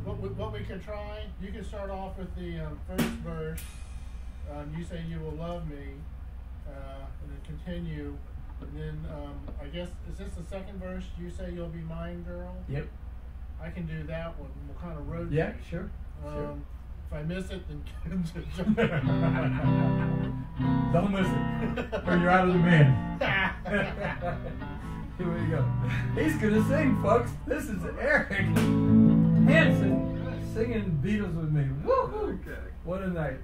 what we could try, you can start off with the first verse. You say you will love me, and then continue. And then I guess, is this the second verse? You say you'll be mine, girl? Yep. I can do that one. We'll kind of rotate. Yeah, sure. Sure. If I miss it, then don't miss it, or you're out of the band. Here we go. He's gonna sing, folks. This is Eric Hansen singing Beatles with me. Woohoo! Okay. What a night.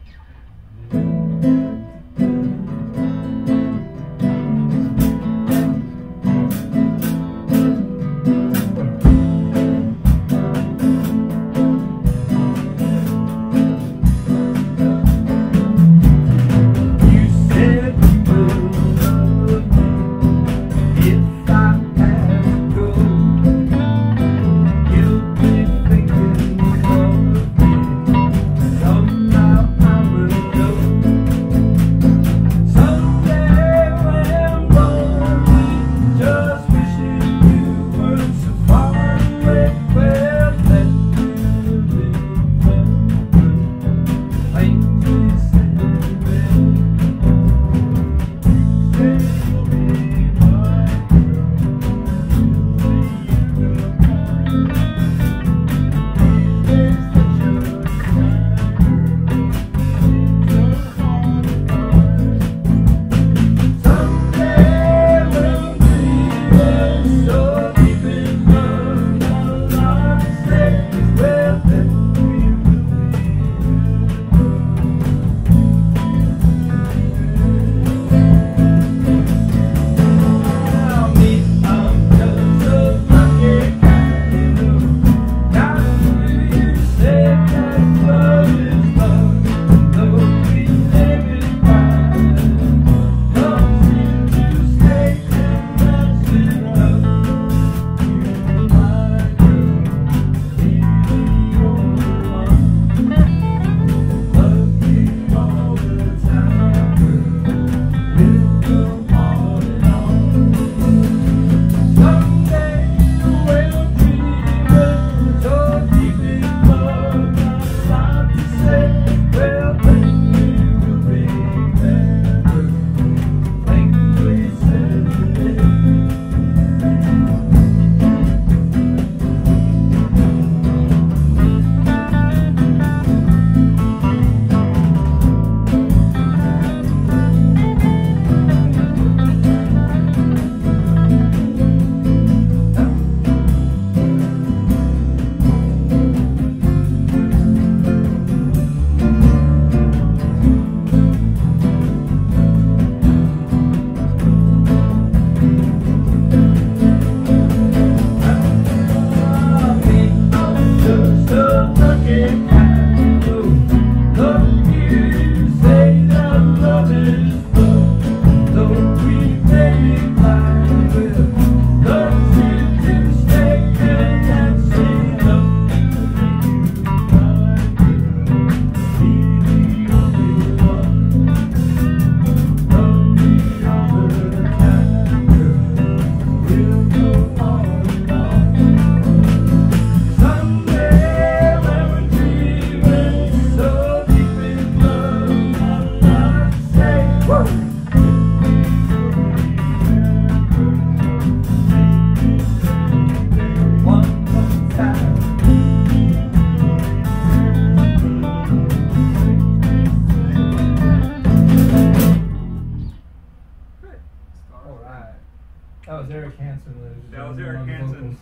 That was Eric Hansen. That was Eric Hansen.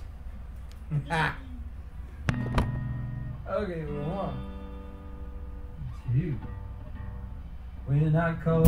Okay, we're on. Two. When I call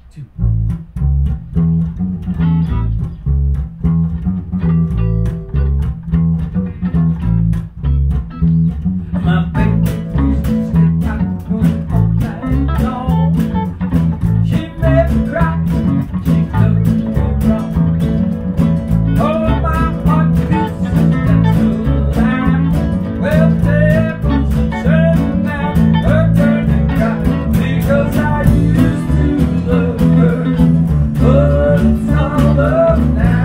2. My baby used to stay out all night long. She made me cry, she loved me wrong. Oh, my heart beats, that's so loud. Well, tables turn now, her turn to cry, because I used to love her, but it's all up now.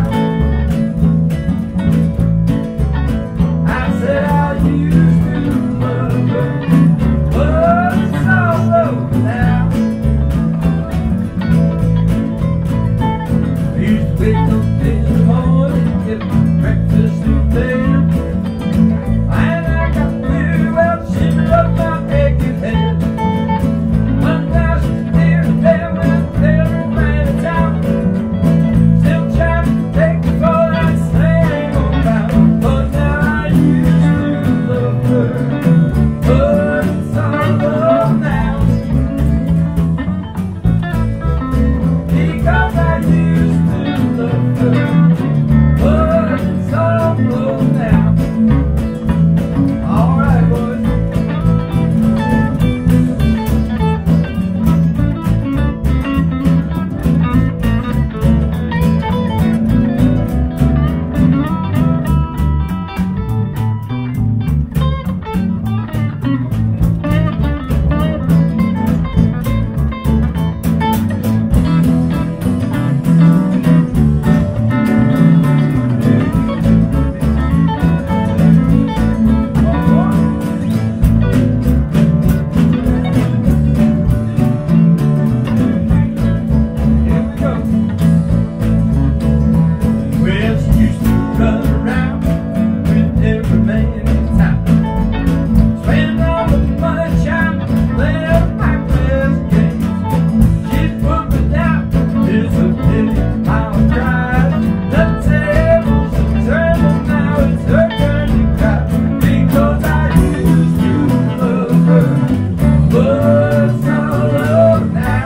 I said I used to love her, but it's all over now. I used to wake up in the morning, get my breakfast in bed, and I got pretty well, she loved my aching head. But now she's here and there with every man in town, still trying to take me for that same old town. But now I used to love her, but it's all over now. Because I used to love her, but it's all over now. All right, boys. Here we go. Well, she used to run around with every man in town, spending all the money child, playing up Blackmail's games. She put me down, it's a pity I'll cry. The tables are turning now, it's her turn to cry, because I used to love her, but it's all over now.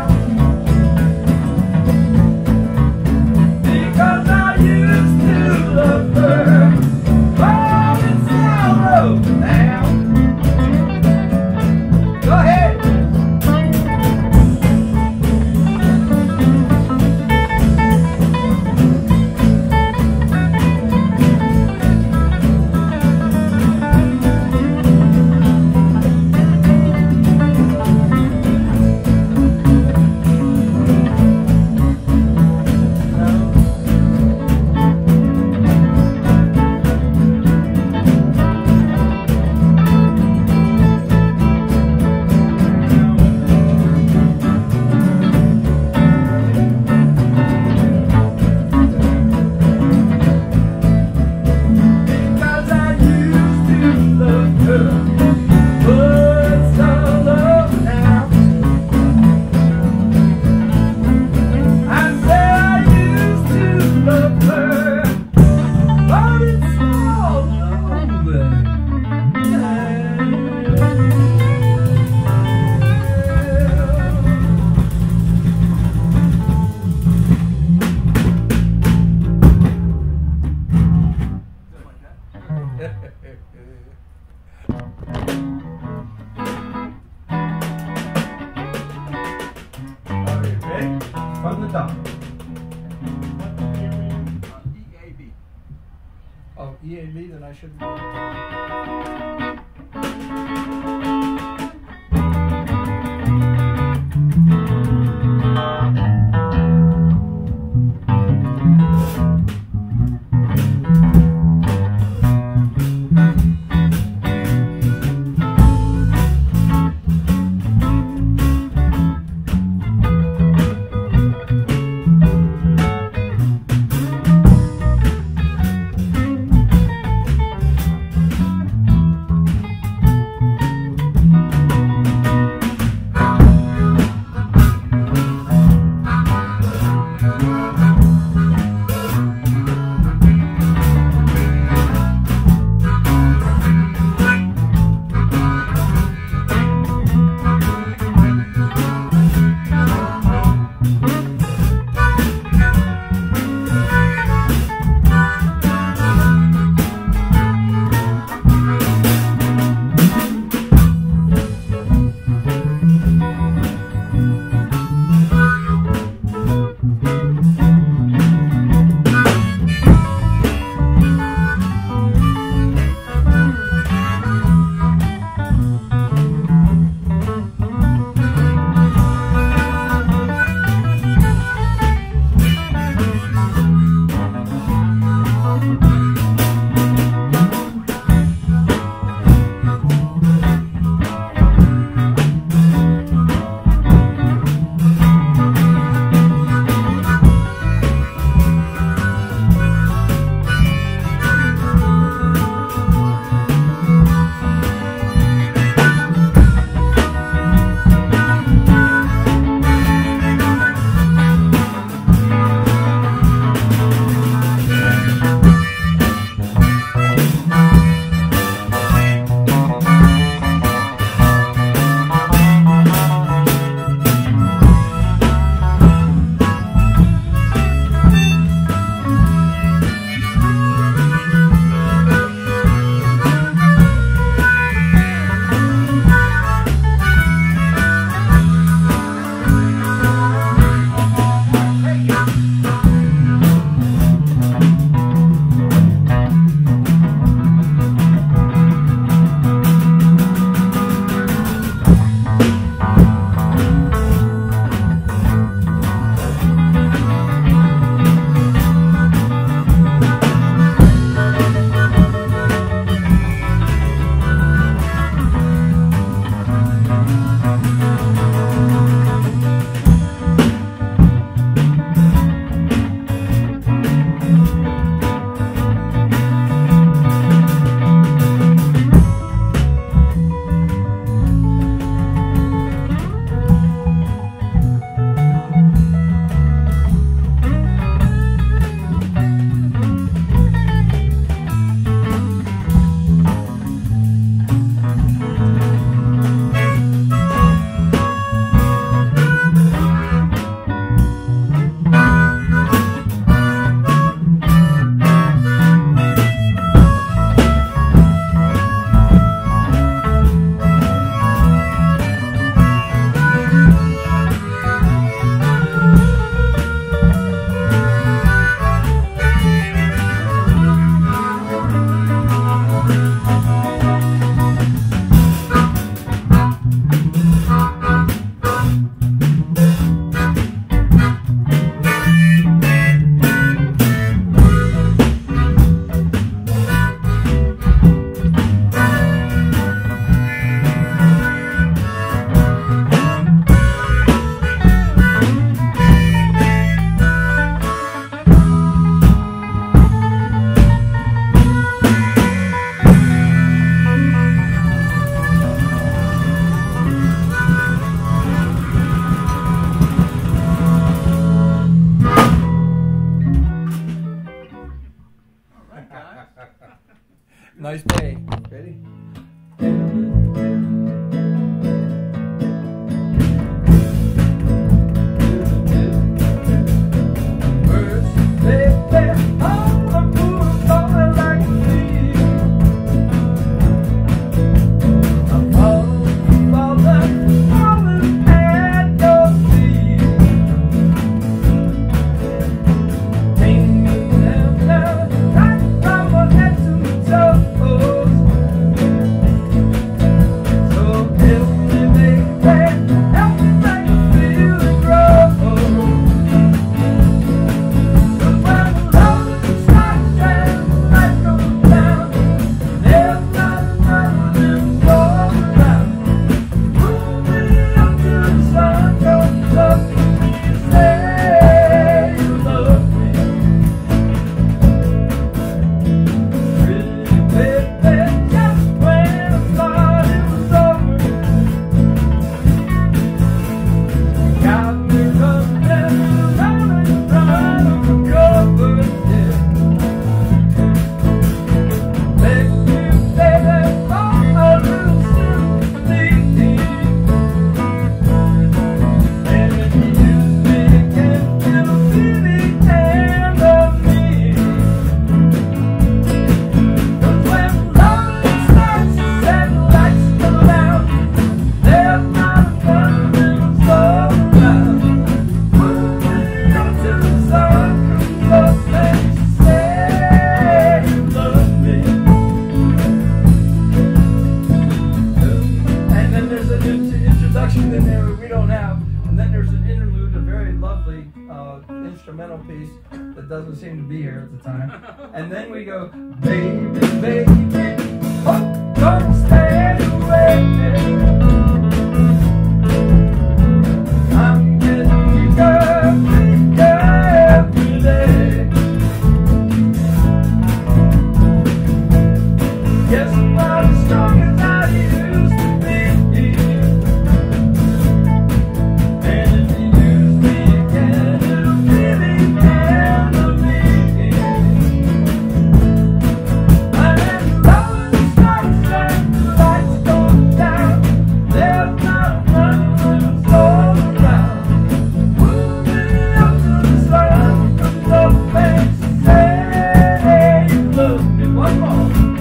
Because I used to love her, but it's all over now. Go ahead. Because I used to love her, but it's all over now. I said I used to love her, but it's all over Okay, ready? From the top. EAB. Oh, EAB, then I should. Nice day. Ready? Instrumental piece that doesn't seem to be here at the time. And then we go, baby, baby, oh, don't stay away. I'm getting weaker every day. Yes, I'm not as strong as I used to be. And if you use me again, it'll be the end of me. And if love starts and the lights go down, there's not nothing all around. Pull me up to the sun, comes up and say you love me. One more.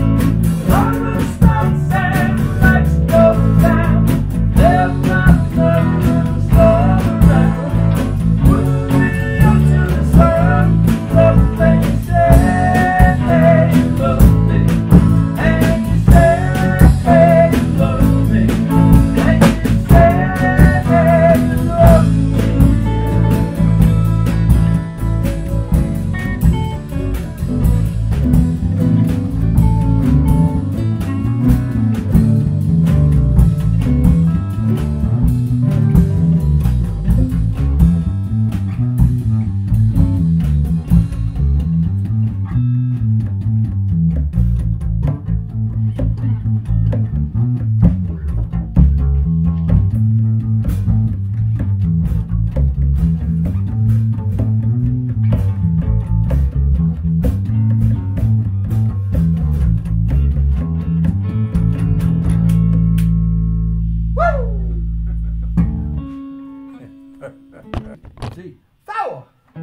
See, four.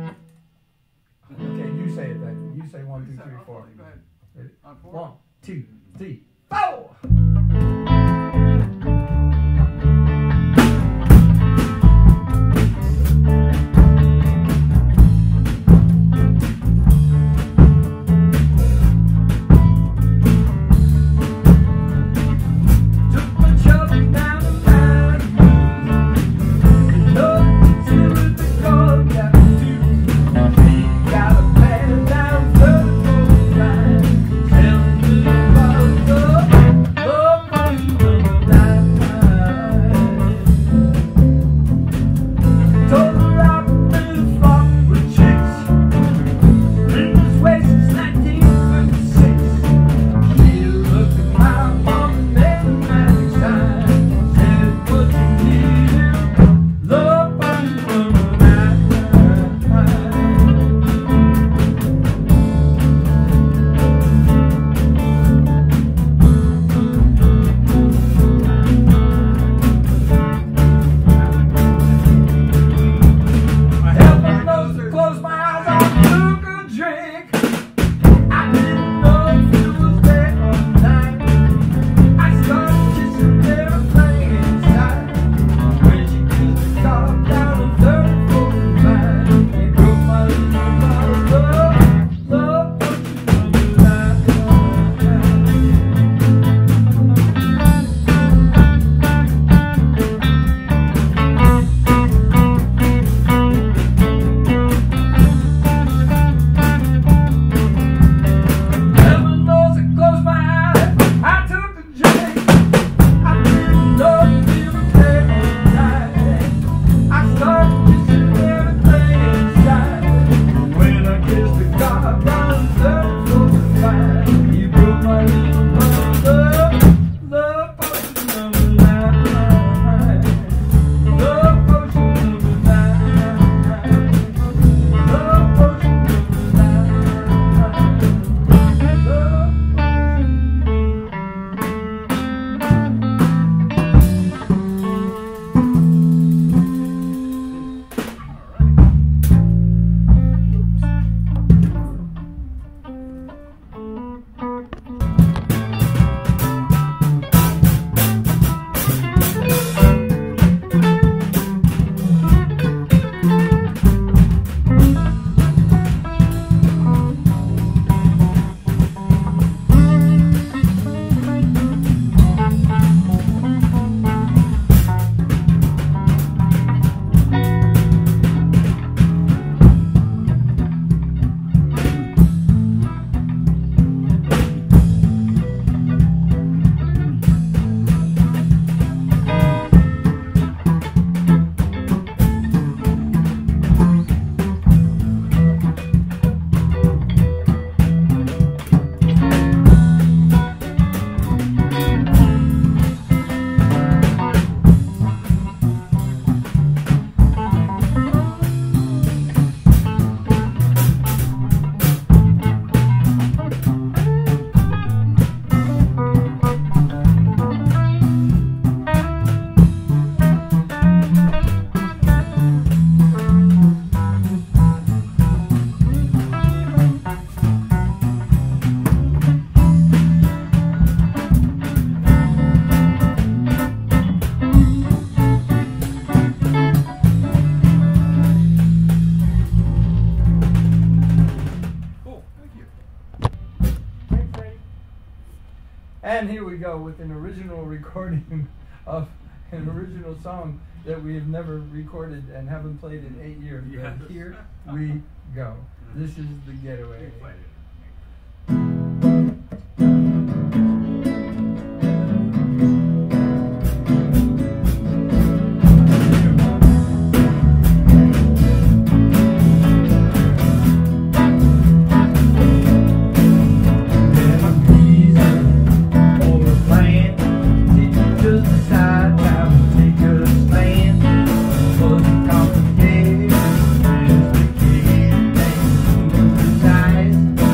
Okay, you say it then. You say 1, 2, 3, 4. Ready? 1, 2, 3, 4. Got a plan down the line. Tell me about the go with an original recording of an original song that we have never recorded and haven't played in 8 years. Yes. But here we go. This is The Getaway. Complicated,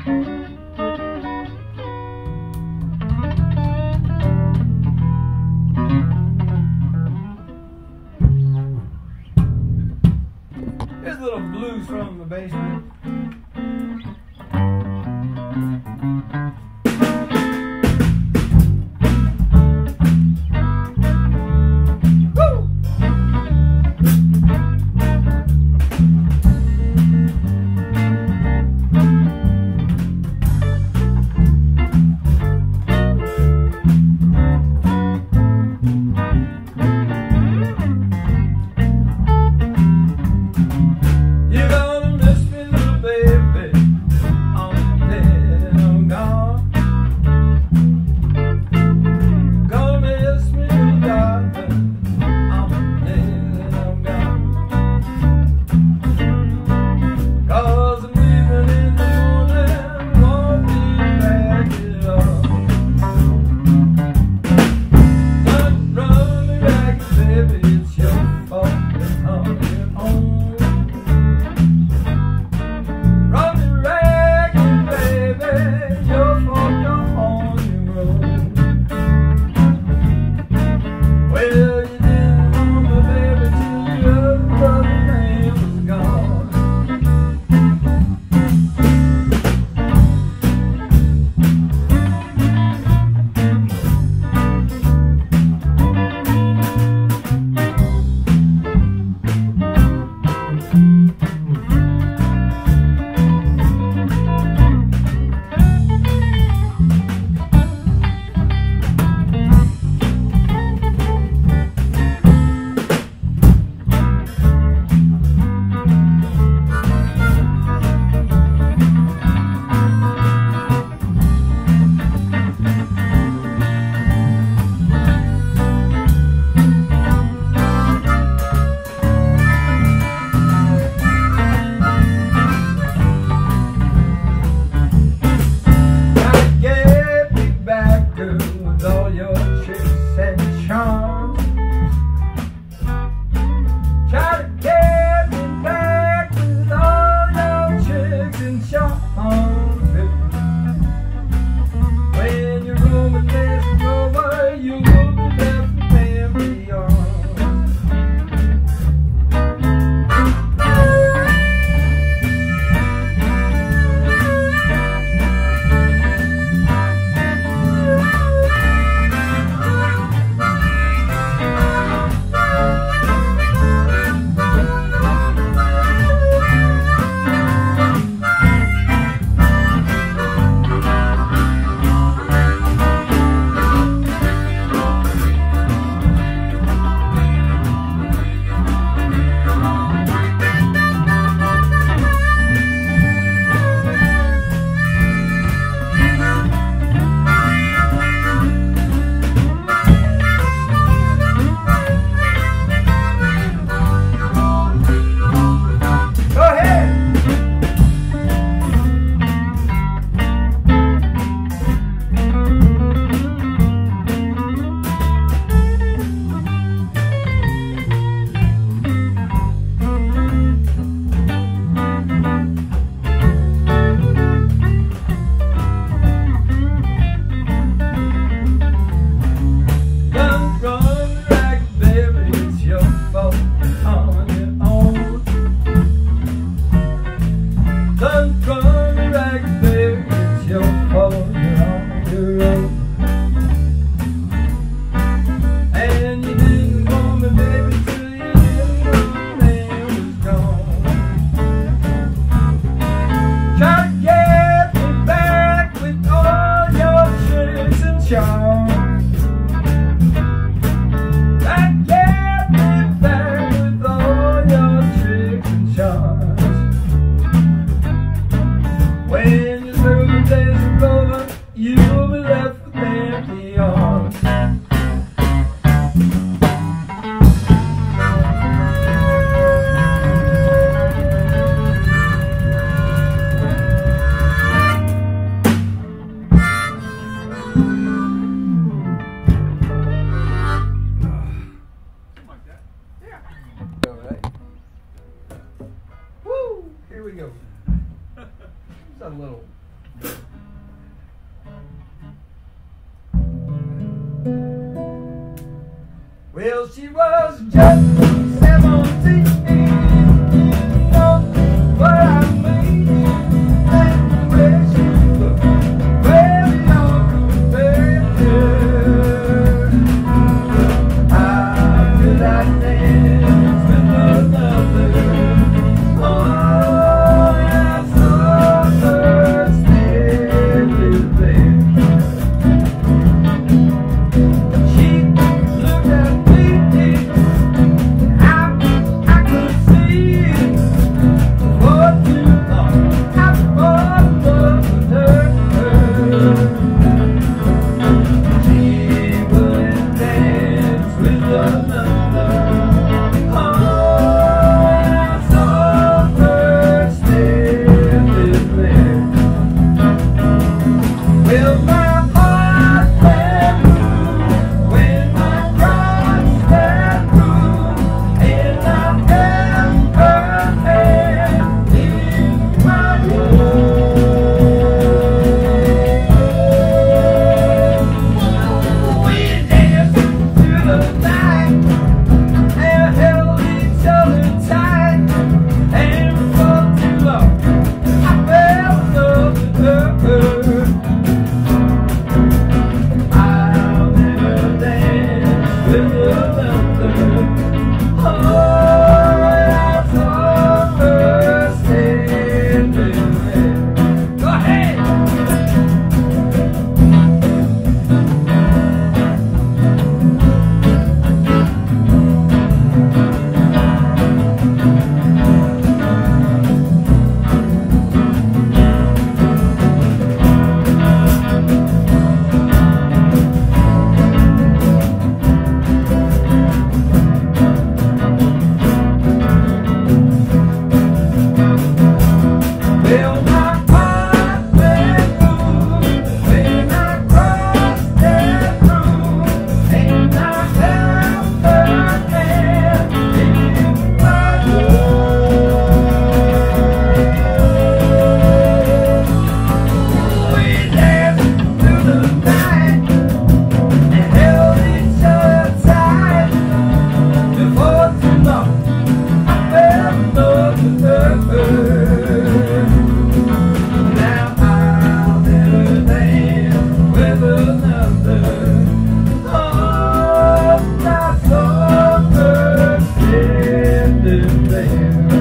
Here's a little blues from the basement. You're gonna miss me, little baby. I'm dead, I'm gone. Gonna miss me, darling. I'm dead, I'm gone. 'Cause I'm leaving in the morning, won't be back at all. Don't run me back, baby, it's your fault that I'm home. Run me ragged, baby, your fault you're on your own. Well, you didn't want me, baby, till your brother man was gone. Gotta get me back, girl, with all your tricks and charms. Try to get me back with all your tricks and charms. When your Roman days is over, you will be left with empty arms. Go ahead. Don't run back, baby, it's your fault on your own. Don't run back, baby, it's your fault you're on your own. And you didn't want me, baby, till your man was gone. Try to get me back with all your tricks and charms. Get me back with all your tricks and charms. When your serving days are over, you'll be left with empty arms. All right. Woo! Here we go. Just a little Well, she was just 17, you know what I mean? And the way she looked, well, you're better. How could I dance with another? Oh, I'm so thirsty, little baby. She looked at me, I could see it for too long. I fall in love with her. She wouldn't dance with another. Oh, I'm so thirsty, little baby. Well, my heart went when I crossed that room, and I held her hand in my own. We danced through the night and held each other tight, and for too long I fell in love with her. I'll never dance with another. Oh, I'm so thirsty, baby. Go ahead. Well, my heart went through when I crossed that room, and I held her hand in my own. We danced through the night and held each other tight. Before too long, I fell in love with her. Now I'll never dance with another. Oh, not so thirsty, little baby.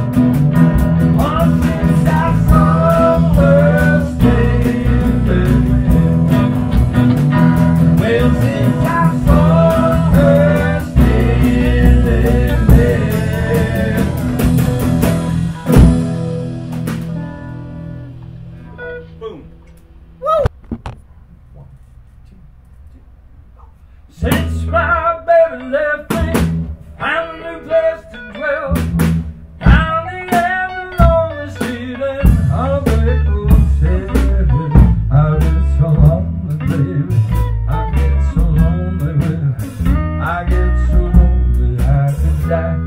Oh, since I'm so thirsty, baby. Well, since I'm so thirsty, baby. Boom. Since my baby left me, found a new place to dwell. Down the end of lonely street and unbreakable city. I get so lonely, baby. I get so lonely, baby. I get so lonely I could die.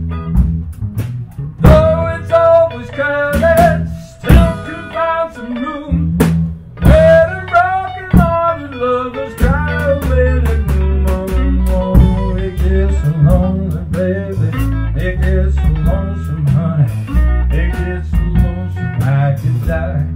Though it's always crowded, still can find some room where the broken-hearted lovers cry away to gloom. Oh, it gets so lonely, baby. It gets so lonesome, honey. It gets so lonesome I could die.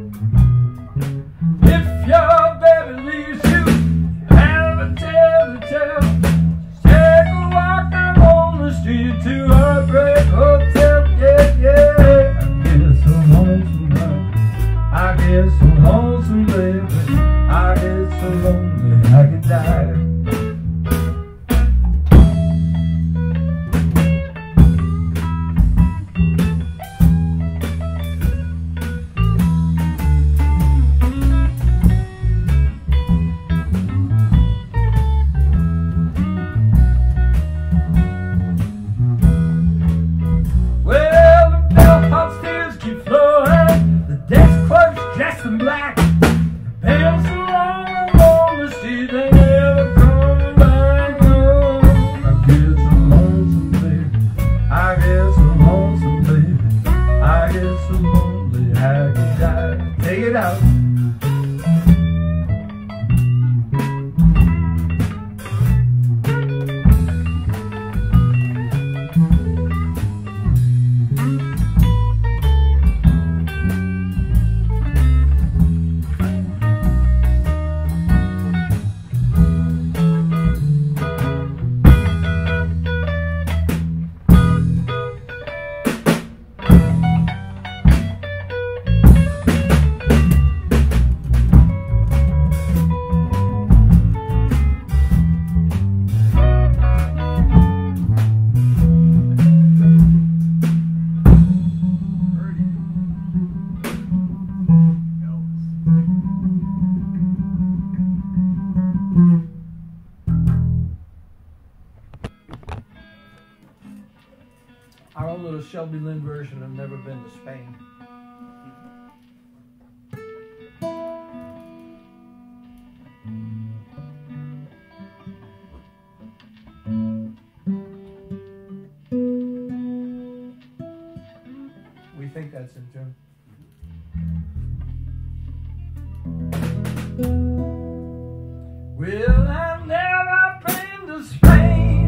If your baby leaves you, have a tale to tell. Just take a walk out on the street to Heartbreak Hotel. Yeah, yeah. I get so lonesome, honey. I get so lonesome, baby. I get so lonely I could die. Well, the bellhop's tears keep flowing, the desk clerk's dressed in black. Been so long on the street, they never come back home. I get so lonesome, baby. I get so lonesome, baby. I get so lonely I could die. Take it it out. Our own little Shelby Lynn version of Never Been to Spain. We think that's in tune. Well, I've never been to Spain,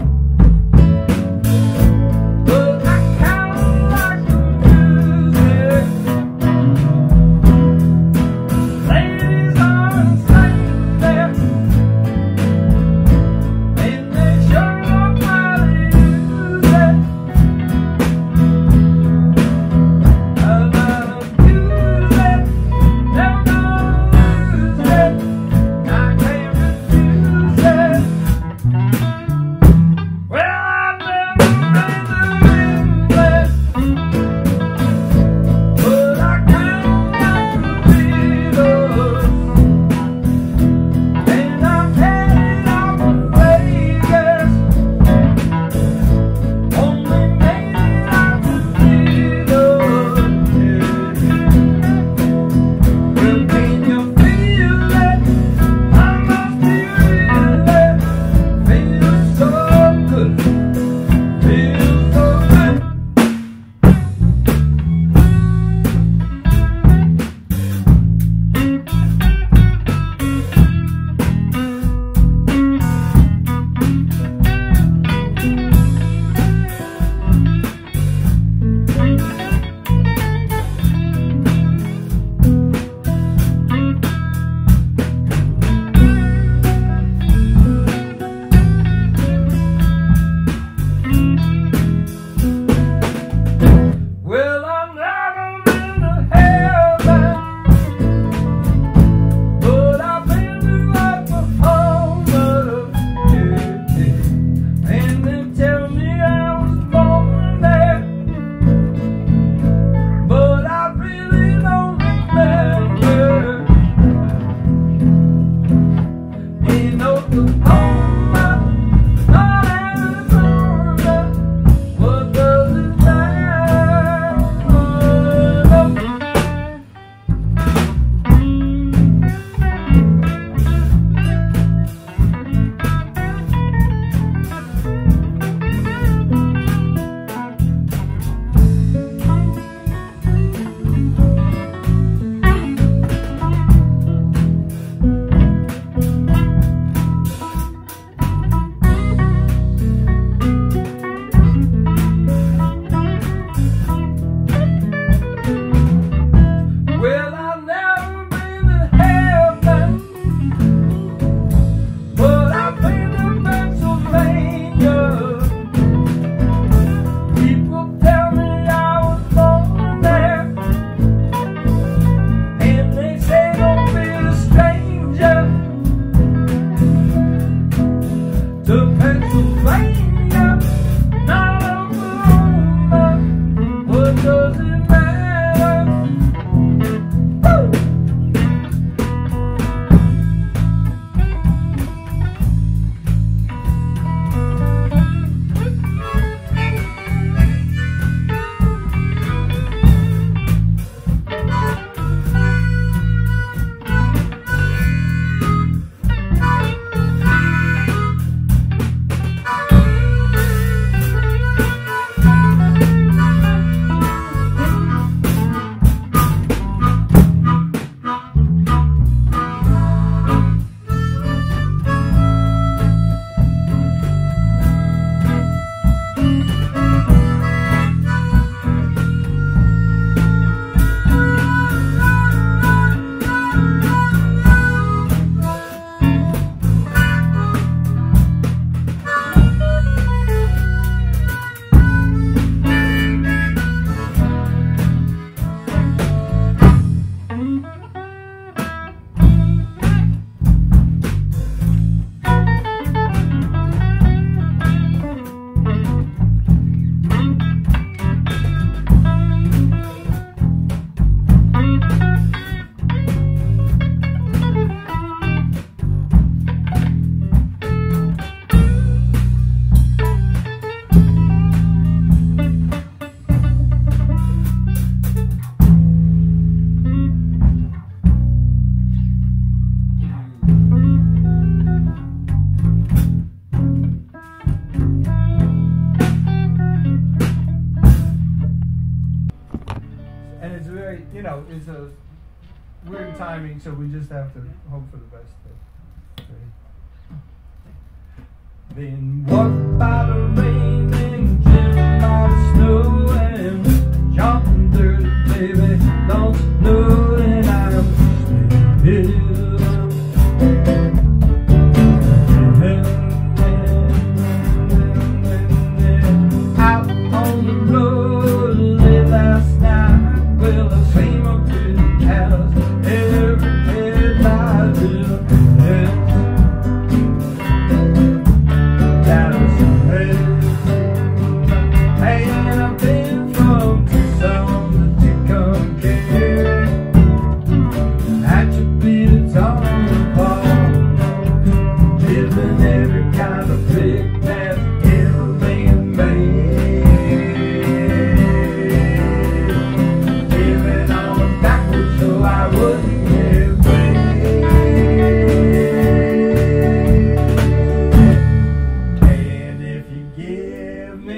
but I kinda like the music. Ladies are singing there, and they sure know how to use it. How to use it, never gonna lose it. I can't refuse. And it's very, you know, it's a weird timing, so we just have to hope for the best. Been walked by the rain and driven by the snow and jumping dirty, baby. Don't you know that I'm still out on the road late last night? Well, I see my pretty house every headlight will pass. And I've been from Tucson to Tucumcari. That should be the town apart. Living every kind of trick that's ever been made. Living on the backwards so I wouldn't get away. And if you give me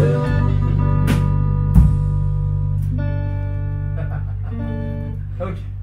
Okay.